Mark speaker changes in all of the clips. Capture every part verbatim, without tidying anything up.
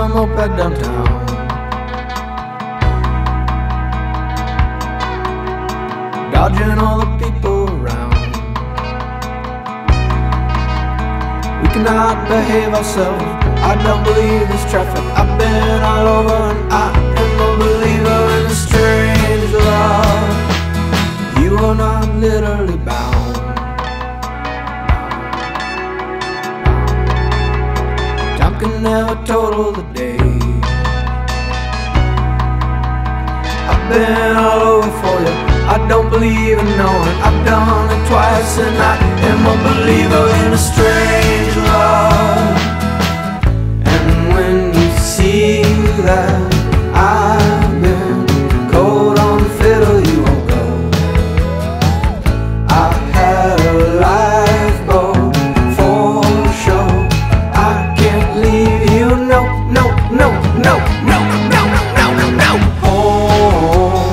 Speaker 1: my moped downtown. Dodging all the people around. We cannot behave ourselves. I don't believe this traffic. I've been all over and I am a believer in a strange love. You are not literally bound. Time can never total the day. I've been all over for you. I don't believe in knowing. I've done it twice and I am a believer in a strange love. And when you see that I've been cold on the fiddle, you won't go. I had a lifeboat for sure. I can't leave you, no, no, no, no, no, no, no, no, no. Home.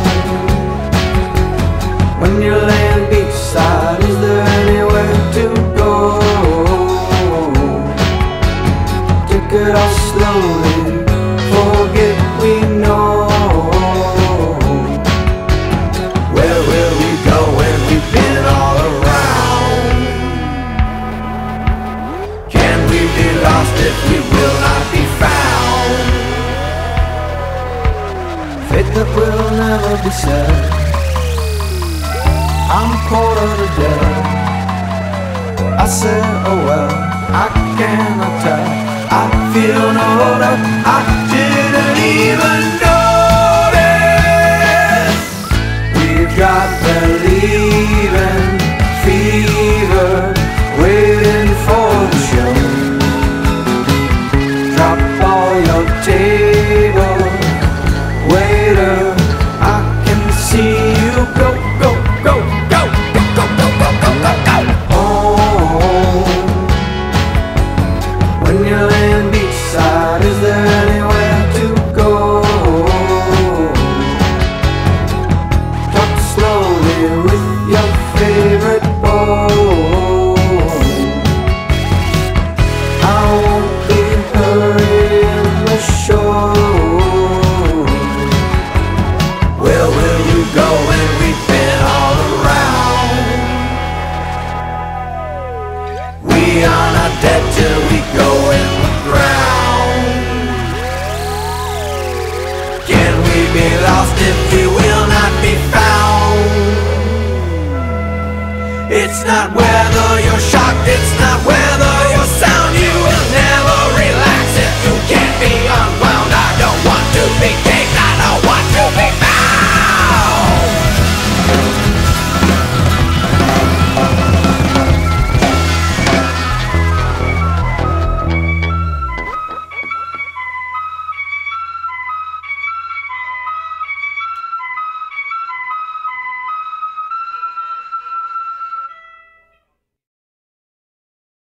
Speaker 1: When you're laying beachside, is there anywhere to go? Take it all slowly, forget we know. Where will we go when we've been all around? Can we be lost if we will not be found? Fate that will never be said. I'm a quarter to death. I said, oh well, I cannot tell. I feel no older, I didn't even notice. We've got believing fever waiting for the show. Drop all your table, waiter, I can see you go, go, go. Is there anywhere to go? Talk slowly with your favorite bow. I won't be hurrying the show. Where will you go when we've been all around? We are not dead till we go in the ground. Be lost if we will not be found. It's not whether you're shocked, it's not whether you're sound.